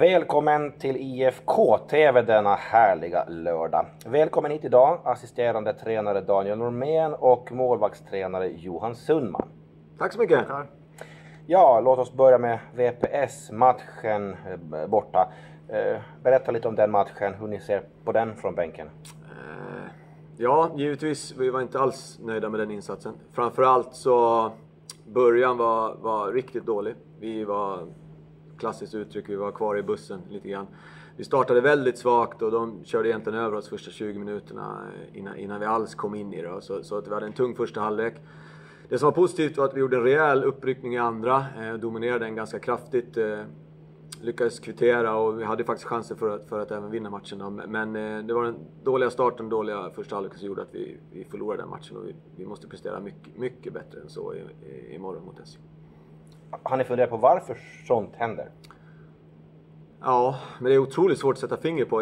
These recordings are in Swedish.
Välkommen till IFK-TV denna härliga lördag. Välkommen hit idag, assisterande tränare Daniel Normén och målvaktstränare Johan Sundman. Tack så mycket. Ja, låt oss börja med VPS-matchen borta. Berätta lite om den matchen, hur ni ser på den från bänken. Ja, givetvis. Vi var inte alls nöjda med den insatsen. Framförallt så början var riktigt dålig. Vi var, klassiskt uttryck, vi var kvar i bussen lite grann. Vi startade väldigt svagt och de körde egentligen över oss första 20 minuterna innan vi alls kom in i det. Så att vi hade en tung första halvlek. Det som var positivt var att vi gjorde en rejäl uppryckning i andra. Dominerade den ganska kraftigt. Lyckades kvittera och vi hade faktiskt chanser för att även vinna matchen då. Men det var den dåliga starten, dåliga första halvlek som gjorde att vi förlorade den matchen. Och vi måste prestera mycket bättre än så imorgon mot SC. Har ni funderat på varför sånt händer? Ja, men det är otroligt svårt att sätta finger på.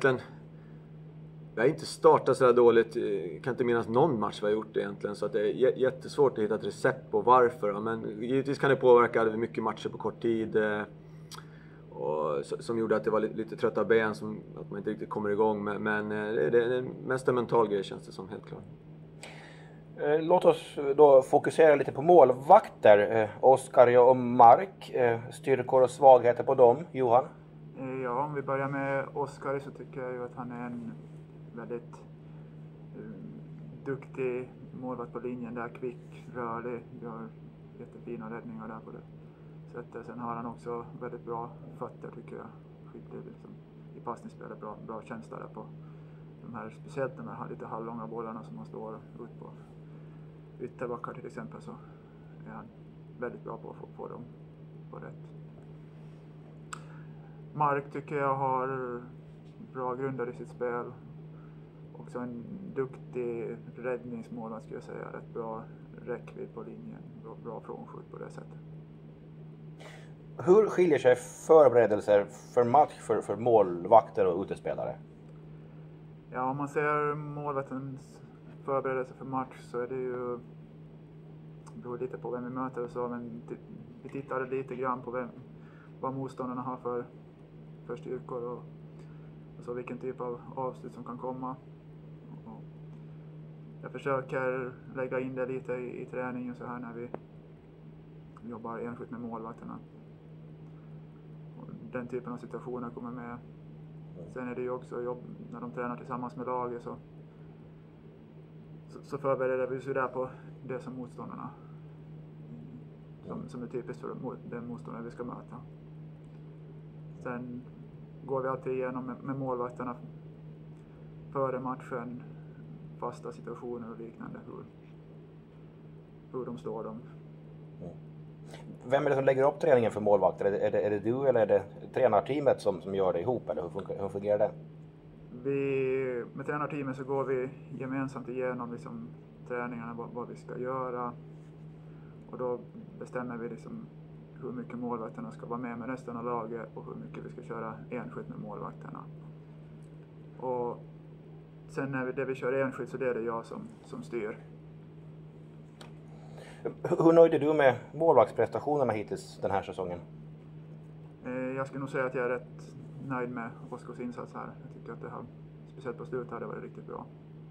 Vi har inte startat så här dåligt. Jag kan inte minnas någon match vi har gjort det egentligen. Så att det är jättesvårt att hitta ett recept på varför. Men givetvis kan det påverka. Det var mycket matcher på kort tid. Och som gjorde att det var lite trötta ben. Att man inte riktigt kommer igång. Men det är mest en mental grej, känns det som, helt klart. Låt oss då fokusera lite på målvakter. Oskar och Mark. Styrkor och svagheter på dem. Johan? Ja, om vi börjar med Oskar så tycker jag ju att han är en väldigt duktig målvakt på linjen där, kvick, rörlig, gör jättefina räddningar där på det sättet. Sen har han också väldigt bra fötter, tycker jag. Skicklig liksom, i passningsspelet, bra känsla där på de här, speciellt de här lite halvlånga bollarna som man står ut på ytterbackar till exempel, så är han väldigt bra på att få dem på rätt. Mark tycker jag har bra grunder i sitt spel. Också en duktig räddningsmålvakt, skulle jag säga. Rätt bra räckvidd på linjen. Bra frånskjut på det sättet. Hur skiljer sig förberedelser för match för målvakter och utespelare? Ja, om man ser målvaktens förberedelse för match så är det ju... Det beror lite på vem vi möter och så, men vi tittar lite grann på vad motståndarna har för styrkor och så vilken typ av avslut som kan komma. Och jag försöker lägga in det lite i träningen så här när vi jobbar enskilt med målvakterna. Och den typen av situationer kommer med. Sen är det ju också jobb när de tränar tillsammans med laget, så förbereder vi oss där på det som motståndarna som är typiskt för den motståndare vi ska möta. Sen går vi alltid igenom med målvakterna före matchen, fasta situationer och liknande, hur de står dem. Vem är det som lägger upp träningen för målvakter? Är det du eller är det tränarteamet som gör det ihop, eller hur fungerar det? Med tränarteamet så går vi gemensamt igenom liksom träningarna, vad vi ska göra, och då bestämmer vi liksom hur mycket målvakterna ska vara med resten av laget och hur mycket vi ska köra enskilt med målvakterna. Och sen när det vi kör enskilt så det är det jag som styr. Hur nöjd är du med målvaktsprestationerna hittills den här säsongen? Jag skulle nog säga att jag är rätt nöjd med Oskars insats här. Jag tycker att det har, speciellt på slutet här, det var riktigt bra.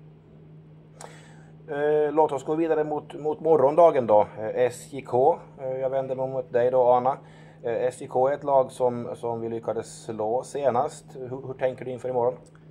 Låt oss gå vidare mot morgondagen då. SJK. Jag vänder mig mot dig då, Anna. SJK är ett lag som vi lyckades slå senast. Hur tänker du inför imorgon?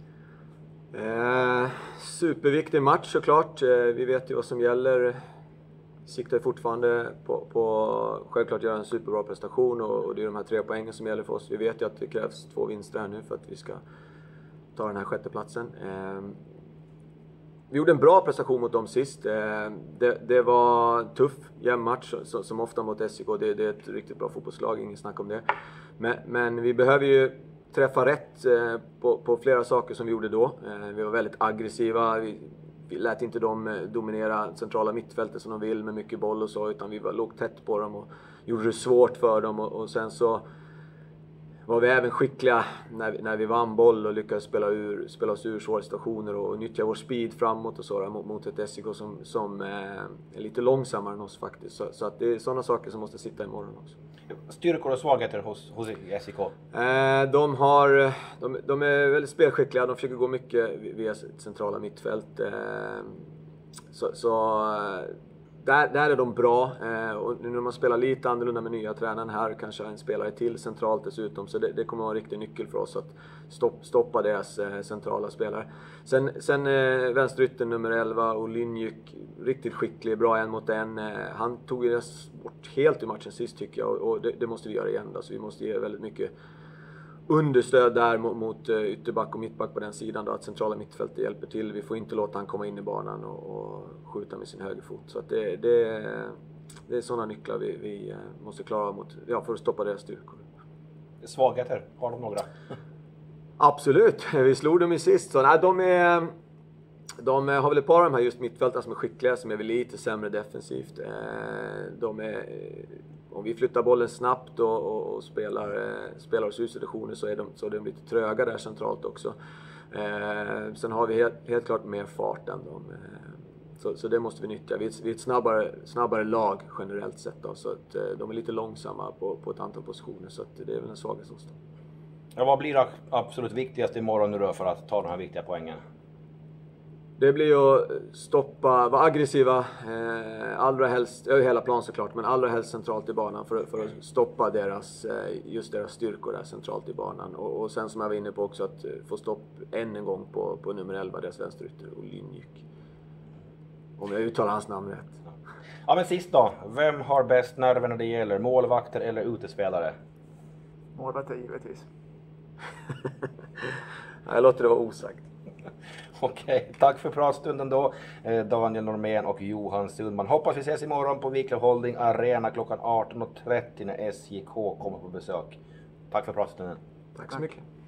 Superviktig match såklart. Vi vet ju vad som gäller. Siktar fortfarande på självklart göra en superbra prestation, och det är de här 3 poängen som gäller för oss. Vi vet ju att det krävs 2 vinster här nu för att vi ska ta den här 6:e platsen. Vi gjorde en bra prestation mot dem sist. Det var tuff, jämn match som ofta mot SJK. Det är ett riktigt bra fotbollslag, ingen snack om det. Men vi behöver ju träffa rätt på flera saker som vi gjorde då. Vi var väldigt aggressiva. Vi lät inte dem dominera centrala mittfältet som de vill med mycket boll och så, utan vi låg tätt på dem och gjorde det svårt för dem. Och sen så var vi även skickliga när vi vann boll och lyckades spela oss ur svåra situationer och nyttja vår speed framåt och så mot ett SJK som är lite långsammare än oss faktiskt. Så att det är sådana saker som måste sitta imorgon också. Styrkor och svagheter hos SJK? De är väldigt spelskickliga, de försöker gå mycket via centrala mittfält. Där är de bra, och nu när man spelar lite annorlunda med nya tränaren här, kanske en spelare till centralt dessutom, så det kommer att vara en riktig nyckel för oss att stoppa deras centrala spelare. Sen vänsterytten nummer 11, Olinjuk, riktigt skicklig, bra 1 mot 1. Han tog oss bort helt i matchen sist tycker jag, och det måste vi göra igen då, så vi måste ge väldigt mycket understöd där mot ytterback och mittback på den sidan då, att centrala mittfältet hjälper till. Vi får inte låta han komma in i banan och skjuta med sin högerfot. Så att det är sådana nycklar vi måste klara mot, för att stoppa deras styrkor. Svagheter, har de några? Absolut, vi slog dem i sist. Så, nej, de har väl ett par av de här just mittfältarna som är skickliga, som är väl lite sämre defensivt. Om vi flyttar bollen snabbt och spelar oss ur situationer, så är de lite tröga där centralt också. Sen har vi helt klart mer fart än dem. Så det måste vi nyttja. Vi är ett snabbare lag generellt sett då, så att de är lite långsamma på ett antal positioner, så att det är väl en svaghet hos dem. Ja, vad blir absolut viktigast imorgon nu då för att ta de här viktiga poängen? Det blir ju att vara aggressiva, allra helst, över hela plan såklart, men allra helst centralt i banan för att stoppa deras styrkor där centralt i banan. Och sen som jag var inne på också, att få stopp än en gång på nummer 11, deras vänsterytter, Olinjuk. Om jag uttalar hans namn rätt. Ja, men sist då, vem har bäst nerver när det gäller målvakter eller utespelare? Målvakter givetvis. Jag låter det vara osagt. Okej, tack för pratstunden då, Daniel Normén och Johan Sundman. Hoppas vi ses imorgon på Viklöv Holding Arena klockan 18:30 när SJK kommer på besök. Tack för pratstunden. Tack så mycket.